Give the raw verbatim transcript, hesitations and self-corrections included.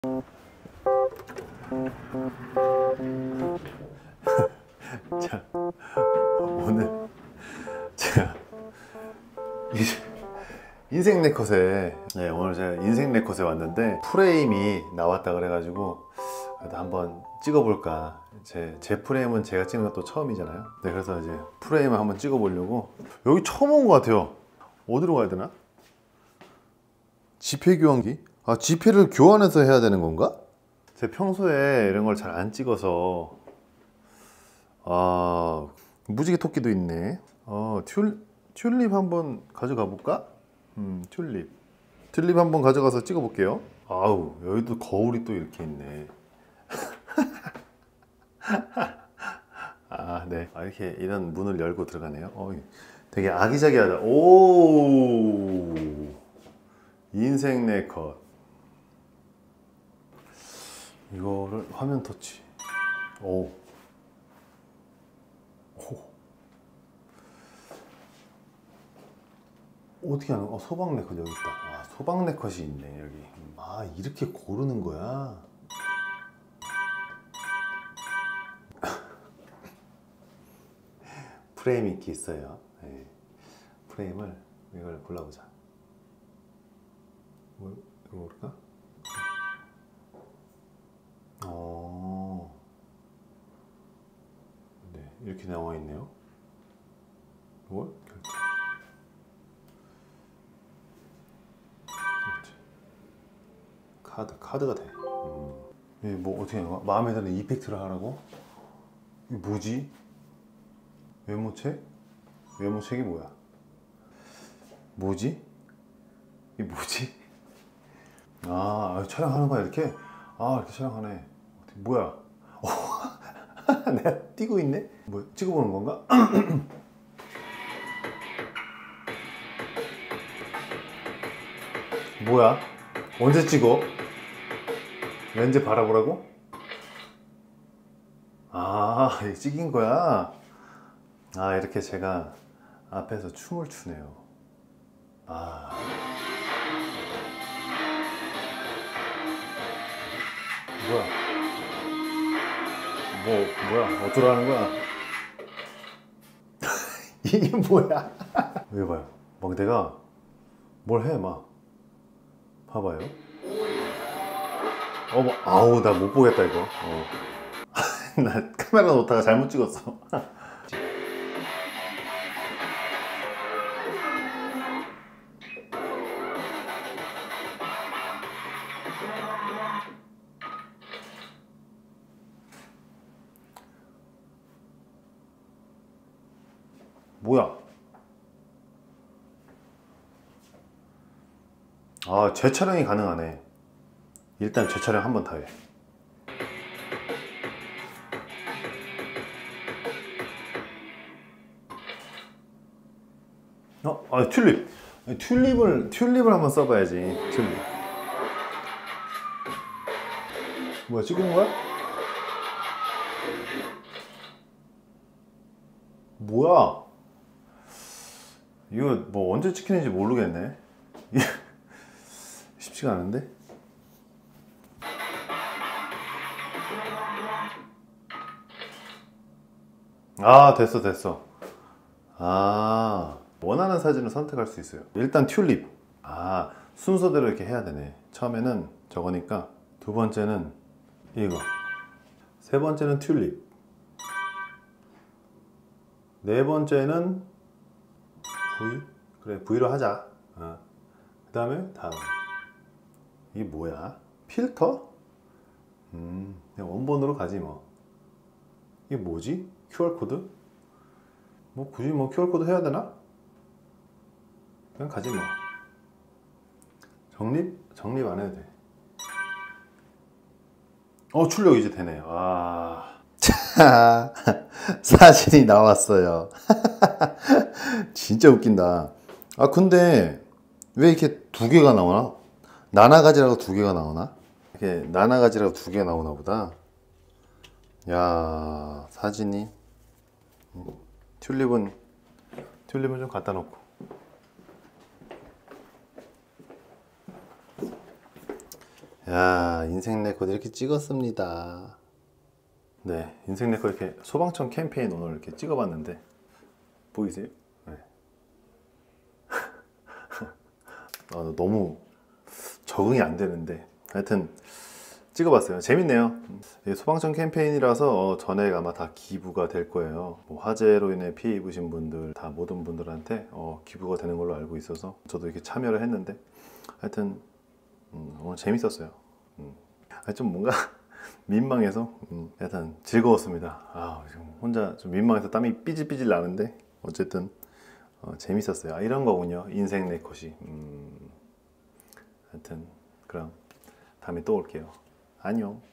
자, 오늘 제가 인생 네컷에 네, 오늘 제가 인생 네컷에 왔는데 프레임이 나왔다 그래가지고 그래도 한번 찍어볼까. 제, 제 프레임은 제가 찍는 것도 처음이잖아요. 네, 그래서 이제 프레임을 한번 찍어보려고. 여기 처음 온 것 같아요. 어디로 가야 되나? 지폐 교환기? 아, 지폐를 교환해서 해야 되는 건가? 제가 평소에 이런 걸 잘 안 찍어서. 아, 무지개 토끼도 있네. 어, 튤, 튤립 한번 가져가 볼까? 음, 튤립. 튤립 한번 가져가서 찍어 볼게요. 아우, 여기도 거울이 또 이렇게 있네. 아, 네. 아, 이렇게 이런 문을 열고 들어가네요. 어, 되게 아기자기하다. 오, 인생 네컷. 이거를 화면 터치. 오. 오. 어떻게 하는 거? 어, 소방 네컷 여기 있다. 아, 소방 네컷이 있네 여기. 아, 이렇게 고르는 거야. 프레임이 이렇게 있어요. 네. 프레임을 이걸 골라보자. 뭐, 이거 모를까? 어, 네, 이렇게 나와 있네요. 이걸 결제. 그렇지. 카드, 카드가 돼. 음. 이게 뭐 어떻게 하는 거야? 마음에 드는 이펙트를 하라고? 이게 뭐지? 메모책? 메모책이 뭐야? 뭐지? 이게 뭐지? 아, 촬영하는 거야 이렇게? 아, 이렇게 촬영하네. 뭐야? 내가 뛰고 있네? 뭐 찍어보는 건가? 뭐야? 언제 찍어? 렌즈 바라보라고? 아, 이게 찍인 거야? 아, 이렇게 제가 앞에서 춤을 추네요. 아, 뭐야? 뭐, 뭐야? 어쩌러 하는 거야? 이게 뭐야? 이거 봐요. 막 내가 뭘 해, 막. 봐봐요. 어, 뭐, 아우, 나 못 보겠다, 이거. 어. 나 카메라 놓다가 잘못 찍었어. 뭐야? 아, 재촬영이 가능하네. 일단 재촬영 한 번 더 해. 어? 아, 튤립. 아니, 튤립을, 튤립을 한번 써봐야지. 튤립. 뭐야, 찍은 거야? 뭐야? 이거 뭐 언제 찍히는지 모르겠네. 쉽지가 않은데? 아, 됐어, 됐어. 아, 원하는 사진을 선택할 수 있어요. 일단 튤립. 아, 순서대로 이렇게 해야 되네. 처음에는 저거니까, 두 번째는 이거, 세 번째는 튤립, 네 번째는 V. 그래, V로 하자. 어. 그 다음에 다음. 이게 뭐야? 필터? 음, 그냥 원본으로 가지 뭐. 이게 뭐지? 큐알코드? 뭐 굳이 뭐 큐알코드 해야 되나? 그냥 가지 뭐. 정립? 정립 안 해도 돼. 어, 출력 이제 되네. 아. 자, 사진이 나왔어요. 진짜 웃긴다. 아, 근데 왜 이렇게 두 개가 나오나? 나나가지라고 두 개가 나오나? 이렇게 나나가지라고 두 개가 나오나 보다. 야, 사진이. 튤립은 튤립은 좀 갖다 놓고. 야, 인생 네컷 이렇게 찍었습니다. 네, 인생 네컷 이렇게 소방청 캠페인 오늘 이렇게 찍어봤는데 보이세요? 네. 아, 너무 적응이 안 되는데 하여튼 찍어봤어요. 재밌네요. 소방청 캠페인이라서 전액 아마 다 기부가 될 거예요. 뭐 화재로 인해 피해 입으신 분들 다 모든 분들한테 어, 기부가 되는 걸로 알고 있어서 저도 이렇게 참여를 했는데 하여튼 음, 오늘 재밌었어요. 음. 좀 뭔가 민망해서 음, 하여튼 즐거웠습니다. 아, 지금 혼자 좀 민망해서 땀이 삐질삐질 나는데 어쨌든 어, 재밌었어요. 아, 이런 거군요. 인생 네컷이. 음, 하여튼 그럼 다음에 또 올게요. 안녕.